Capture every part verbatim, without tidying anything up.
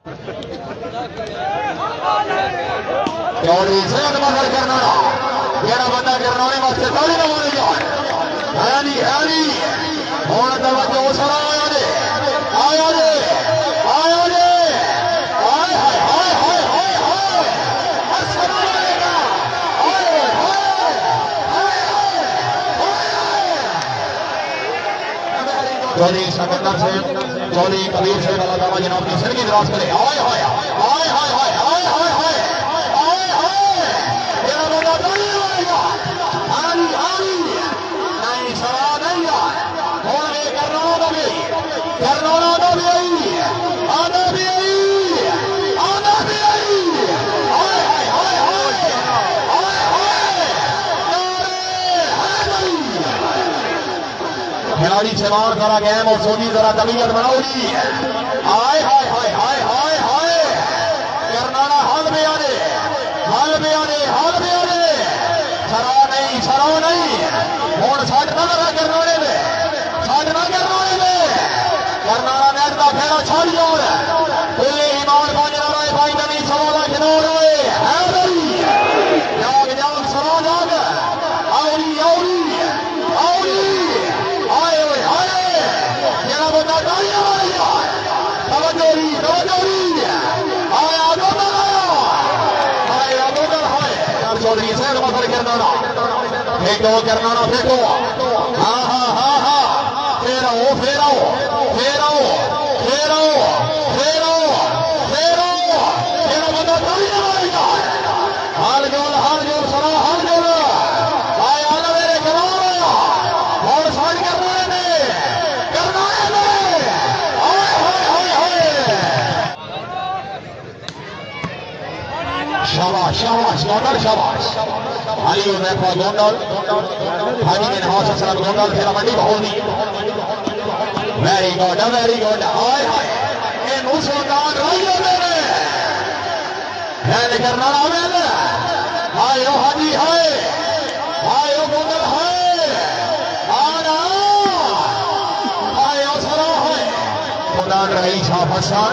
چوڑی سے مدر کرنا میرا بندہ کرنا واسطے ساری نہ مانے جائے ہے نہیں ہے نہیں ہوں توجہ سر آیا جی آیا جی آیا جی آئے ہائے ہائے ہائے ہائے ہائے السلام علیکم آئے ہائے ہائے ہائے چوڑی سکندر سے چوڑی کبیر سے اللہ تعالیٰ جناب کی سر کی دراز کرے آئے ہائے آئے ہائے ہائے آئے ہائے ہائے کھلاڑی سے مار کرا گیم اور سونی ذرا طبیعت بناؤ گی آئے ہائے ہائے ہائے ہائے ہائے کرنانا حال میں آنے حال میں آنے حال میں آنے سرا نہیں سرا نہیں ہوں ساٹھ نہ لگا کرنانے میں ساٹھ نہ کرنانے میں کرنانا نیٹ کا پھیرا چھاڑ جاؤ کوئی ایمان پانے نہ رہے بھائی نبی سوالا کھلو رہے ہے نہیں جاگ جاگ سرا جاگ آوری آوری آوری آئے ہوئے آئے میرا بندہ دائیں آیا توجوری توجوری آیا گوگل آیا آیا گوگل آئے یار چودھری سے مفر کرنانا پھیکو کرنانا پھیکو ہاں ہاں ہاں ہاں پھیراؤ پھیراؤ پھیراؤ پھیراؤ پھیراؤ پھیراؤ میرا بندہ دائیں آیا حال جول حال جول سرا حال جول آیا نا میرے کرام آیا اور ساڑھ کرنا ہے میں کرنا ہے میں آئے ہائے ہائے ہائے شاباش شاباش گونڈل شاباش علی ریفا گونڈل حاجی بن حاس اسلام گونڈل پھر Mandi Bahauddin very good very good آئے ہائے اے نو سلطان رائیو میرے ہے کرنا رہا میں آئے ہو حاجی ہائے آئے ہو گونڈل ہائے آنا آئے ہو سرا ہائے گونڈل رہی شاہ حسان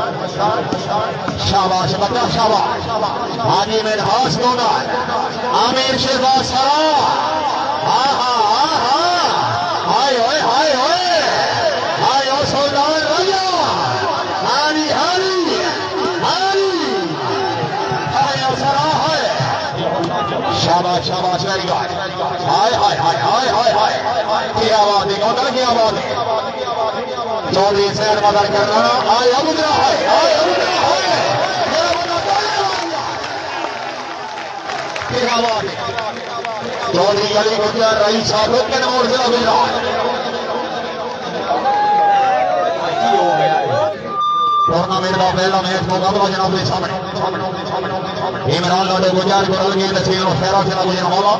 شاباش بکا شاباش حاجی بن حاس گونڈل عامر شہباز سرا ہاں ہاں ہاں ہاں ہائے ہوئے ہائے ہوئے ہائے ہو سلطان ریا ہاری ہاری ہاری ہائے ہو سرا ہائے شاباش شاباش ویری گڈ ہائے ہائے ہائے ہائے ہائے ہائے کیا بات ہے گونڈل کیا بات ہے چودھری سیر مدر کرنا آئے ابدرا ہے آئے ابدرا ہے کیا بات ہے چودھری علی گجر رئیس صاحب کے نمبر سے ابدرا ٹورنامنٹ کا پہلا میچ مقابلہ جناب کے سامنے عمران لاڈو گجر گرل کی نصیر و خیرہ سے نبی مولا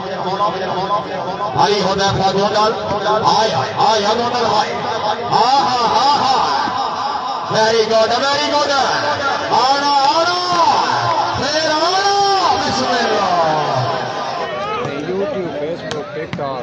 علی حذیفہ گونڈل آئے آئے آئے گونڈل آئے ہاں ہاں ہاں ہاں ویری گڈ ویری گڈ آنا آنا پھر آنا بسم اللہ YouTube Facebook TikTok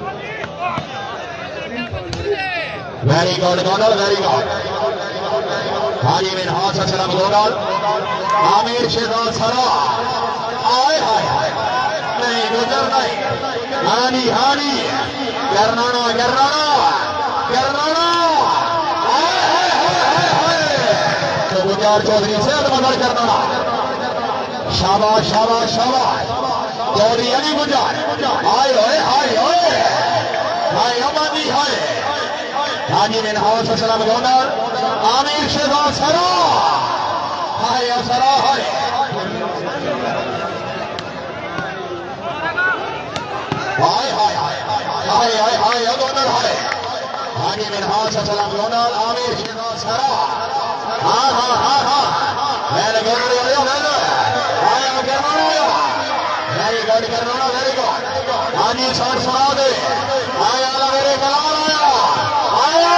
very good Gondal very good حاجی بن حاس اسلام گونڈل عامر شہباز سرا آئے ہائے ہائے نہیں گجر نہیں ہانی ہانی کرنانا کرنانا کرنانا آئے ہائے ہائے ہائے ہائے گجر چودھری سے مدر کرنانا شاباش شاباش شاباش چودھری علی گجر آئے ہوئے ہائے ہوئے ہائے امانی ہائے حاجی بن حاس اسلام گونڈل عامر شہباز سرا ہائے سرا ہائے ہائے ہائے ہائے ہائے ہائے گونڈل ہائے حاجی بن حاس اسلام گونڈل عامر شہباز سرا ہاں ہاں ہاں ہاں میں نے گونڈل آیا میں نے آیا کرنا آیا ویری گڈ کرنا ویری گڈ حاجی ساٹھ سنا دے آیا میرے کلام آیا آیا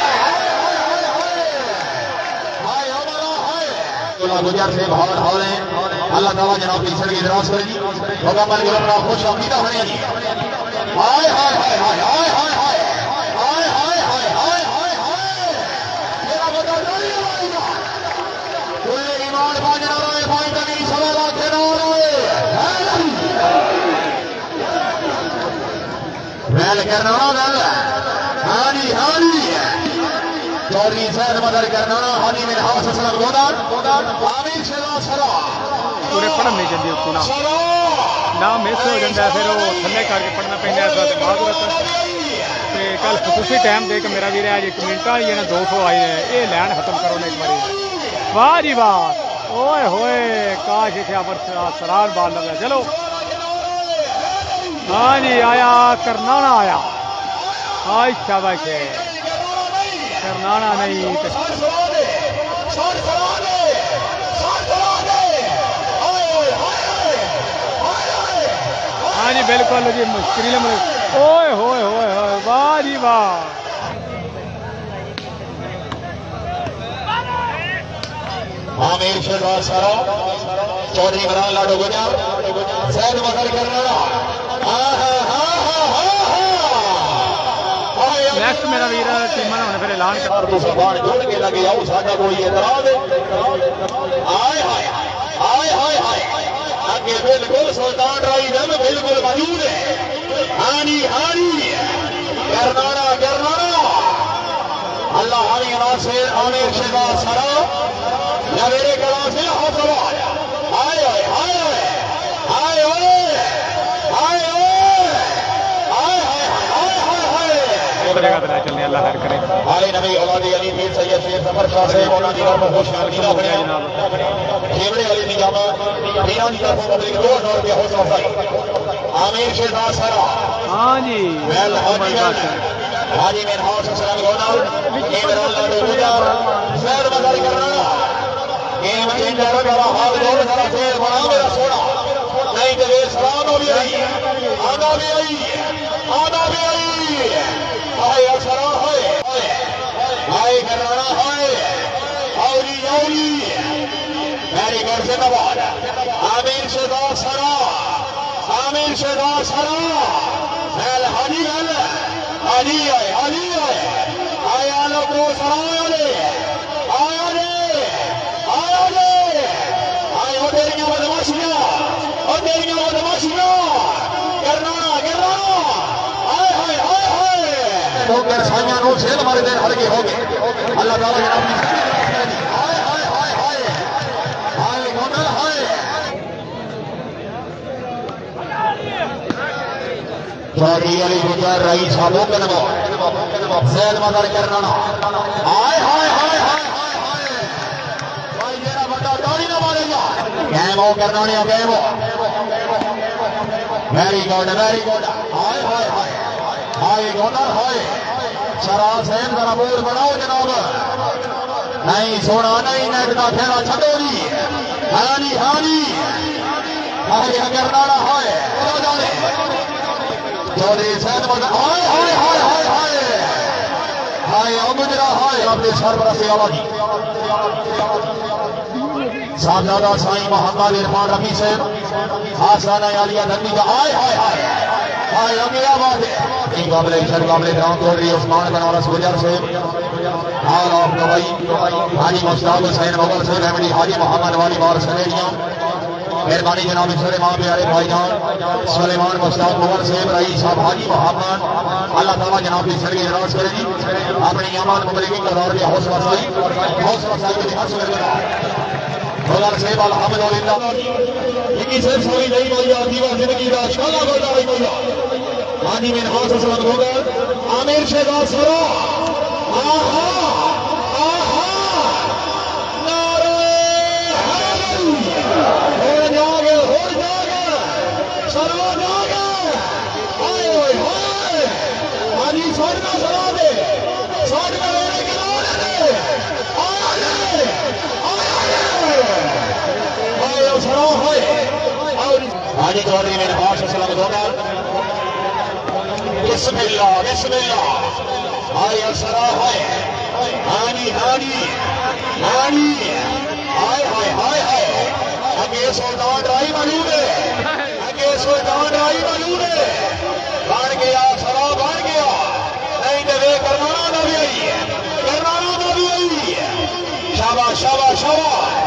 گجر سے بہت ہولے اللہ تعالیٰ جناب کی سر کی دراز کرے گی مکمل گرم خوش آمدیدہ ہونے گی ہائے ہائے ہائے ہائے ہائے ہائے ہائے ہائے ہائے ہائے ہائے ہائے ہائے میرا بدر نہیں آئے گا ویل کرنانا ویل ہانی ہانی چودھری سید مدر کرنانا ہانی من ہاؤس اسلام گودان آمین شلا سرا پورے پڑھن نہیں جاندی اس کو نا نام مس ہو جاتا ہے پھر وہ تھلے کر کے پڑھنا پہنتا ہے اس وقت معذرت تے کل خصوصی ٹائم دے کے میرا ویر ہے جی کمنٹاں والی نا دو سو آئی ہے یہ لین ختم کرو نا ایک باری واہ جی واہ اوئے ہوئے کاش اتنے پر سرار بال لگا چلو ہاں جی آیا کرنانا آیا ہاں شاباش ہے کرنانا نہیں ہاں جی بالکل جی مشکل اوئے ہوئے ہوئے ہوئے واہ جی واہ عامر شہزاد سارا چودھری عمران لاڈو گجر سید مظہر کرنانا نیکسٹ میرا ویر ٹیماں نے پھر اعلان کر تو زبان جوڑ کے لگے آؤ ساڈا کوئی اعتراض آئے ہائے آئے ہائے ہائے آگے بالکل سلطان رائی دم بالکل موجود ہے ہانی ہانی کرنانا کرنانا اللہ علی ناصر عامر شہزاد سارا یا میرے کلام سے حوصلہ آئے آئے آئے آئے آئے آئے آئے چلنے اللہ خیر کرے آئے نبی اولاد علی پیر سید سید ظفر شاہ سے مولانا جی کا خوش آمدید بنے کھیوڑے والی نظامہ میران جی طرف مبلک دو ہزار روپیہ حوصلہ افزائی عامر شہزاد سارا ہاں جی ویل حاجی ویل حاجی من ہاؤس اسلام گونال عمران لاڈو گجر سید مظہر کرنانا گیم چینجر کا حال دور ذرا سے بنا میرا سونا نہیں تو یہ سلام بھی آئی آنا بھی آئی آنا بھی آئی آئے اثرا ہے آئے کرنانا ہے اولی اولی میری گھر سے نواز عامر شہزاد سرا عامر شہزاد سرا ویل حاجی ویل حاجی آئے حاجی آئے آئے عالم کو سرا لے آیا لے آیا لے آئے وہ تیریاں بدماشیاں وہ تیریاں بدماشیاں کرنانا کرنانا آئے ہائے آئے ہائے تو کر سائیاں نو سیل ہمارے دن ہلکے ہو گئے اللہ تعالیٰ جناب آئے ہائے ہائے ہائے ہائے گونل ہائے چودھری علی گجر رئیس صاحبوں کے نمو سید مظہر کرنانا آئے ہائے ہائے ہائے گیمو کرنانے گیمو ویری گوڈ ویری گوڈ ہائے ہائے ہائے ہائے گونر ہائے شرا سین ذرا بور بناؤ جناب نہیں سونا نہیں نیٹ کا کھیلا چھڈو جی ہانی ہانی ہائے کرنانا ہائے چودھری سید مظہر ہائے ہائے ہائے ہائے ہائے ہائے او گجرا ہائے اپنے سربراہ والا جی صاحبزادہ سائیں محمد عرفان رفیع صاحب آسانہ عالیہ دھنی کا آئے ہائے ہائے ہائے ابھی آباد ہے این قابل عشر قابل گراؤنڈ چودھری عثمان بنارس گجر صاحب حال آف دوائی حاجی مشتاق حسین مغل صاحب احمدی حاجی محمد والی بار سلیریاں مہربانی جناب سلیمان پیارے بھائی جان سلیمان مشتاق مغل صاحب رئیس صاحب حاجی محمد اللہ تعالیٰ جناب کی سرگی اجلاس کرے جی اپنی ایمان مبلغین کا دور کے حوصلہ افزائی حوصلہ افزائی کی حاصل کرنا بغیر صاحب الحمدللہ یکی صرف سوئی نہیں مایا دیوہ زندگی دا شالا گوڑا رہی مایا حاجی من خاص اسلام گوگر عامر شہزاد سرا آہا آہا نعرہ حیدر ہو جاگے ہو جاگے سرا جاگے آئے ہوئے ہوئے حاجی سوڑ کا سرا دے سوڑ کا میرے کنارے دے آیا دے حاجی چودھری میرے خاص اسلام گونال بسم اللہ بسم اللہ آئے اسرا ہے ہانی ہانی ہانی آئے ہائے ہائے ہائے اگے سلطان رائی موجود ہے اگے سلطان رائی موجود ہے بن گیا سرا بن گیا نہیں تو وہ کرنانا نہ بھی آئی ہے کرنانا نہ بھی آئی ہے شاباش شاباش شاباش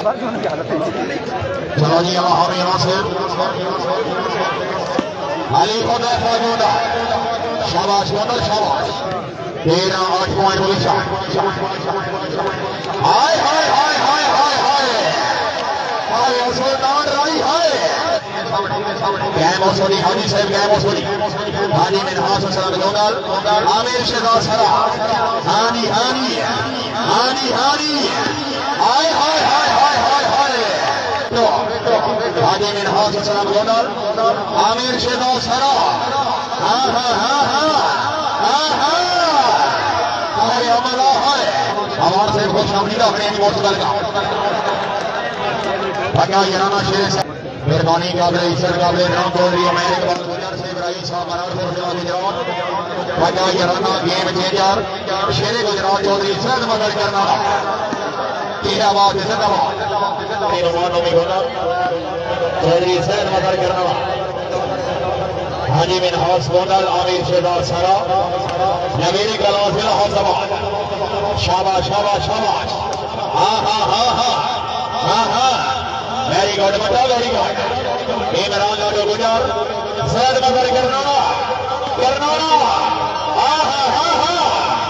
چلو جی اللہ ہمیں یہاں سے علی خدا فاجودہ शाबाश गोंदल शाबाश तेरह आठ पॉइंट उड़ीसा हाय हाय हाय हाय हाय हाय हाय सुल्तान राई हाय गैम सोनी हाजी साहब गैम सोनी हाजी मिनहास सलाम गोंदल आमिर शहजाद सरा हानी हानी हानी हानी हाय हाय हाय हाय हाय हाय हाजी मिनहास सलाम गोंदल आमिर शहजाद सरा हाँ हाँ हाँ हाँ हाँ हाँ हाय अमला हाय हमारे से खुश हमदीदा अपने मोर्तदल का पक्का यराना शेर से मेहरबानी काबिल इज्जत काबिल राम चौधरी अमेरिक बादशाह से इब्राहिम साहब मरार से गुजरात पक्का यराना गेम चेंजर शेर गुजरात चौधरी सैयद मदद करना की आवाज जिंदाबाद मेहरबानों में होना चौधरी सैयद मदद करना हाजी मिनहास गोंदल आमिर शहजाद सरा नवीरी कला जिला हौसबाद शाबाश शाबाश शाबाश हाँ हाँ हाँ हाँ हाँ हाँ वेरी गुड बटा वेरी गुड इमरान लाडो गुजर सैयद मदर करनाना करनाना हाँ हाँ हाँ हाँ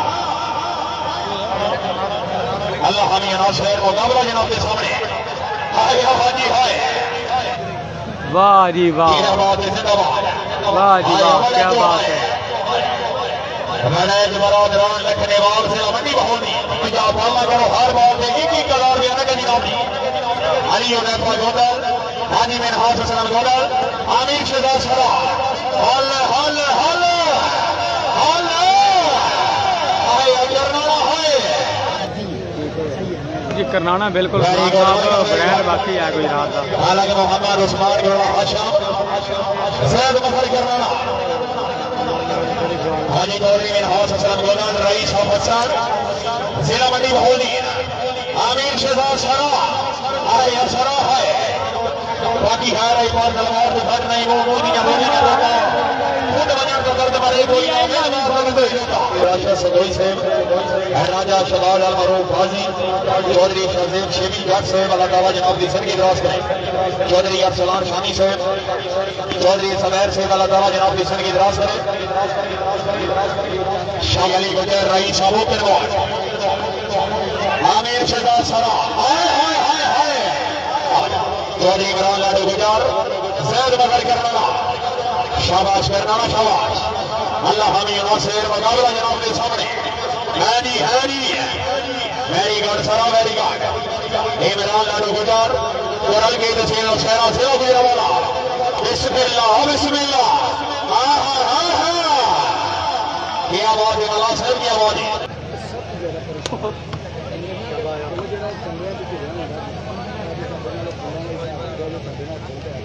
अल्लाह हमें नासिर मुकाबला जनाब के सामने हाय हाजी हाय वाह जी वाह जिंदाबाद जिंदाबाद वाह जी वाह क्या बात है मैनेज बरादरान लखने वाल से मंडी बहोनी जा पाला करो हर बार देगी की कलार भी अलग जनाब अली उनैफा गोंदल हाजी मिनहास सलाम गोंदल आमिर शहजाद सरा हल हल हल हल हाय करनाना हाय जी करनाना बिल्कुल ब्रांड बाकी है गुजरात का हालांकि मोहम्मद उस्मान गोला हाशम सैयद मदर करनाना हाजी चौधरी मिनहास सलाम गोंदल रईस हसन जिला मंडी बहोनी आमिर शहजाद सरा अरे यार सरा है बाकी है एक बार तलवार तो घर नहीं वो मोदी का मोदी का होगा खुद बजट तो करते मारे कोई राजा सदोई से राजा शबाज अल मरूफ हाजी चौधरी शहजेब शेबी जट से अल्लाह ताला जनाब की सर की दराज करें चौधरी अफसलान शानी से चौधरी सवैर से अल्लाह ताला जनाब की सर की दराज करें शाह अली गुजर रईस साहब करवार आमिर शहजाद सरा हाय हाय हाय हाय चौधरी इमरान लाडो गुजर सैयद मदर करनाना शाबाश करनाना शाबाश अल्लाह हमें नासिर मुकाबला जनाब के सामने हैनी हैनी वेरी गुड सरा वेरी गुड इमरान लाडो गुजर कोरल की तस्वीर और शहरा से गुजरा वाला बिस्मिल्लाह बिस्मिल्लाह हाँ हाँ हाँ हाँ की आवाज है अल्लाह साहब की आवाज है चंगे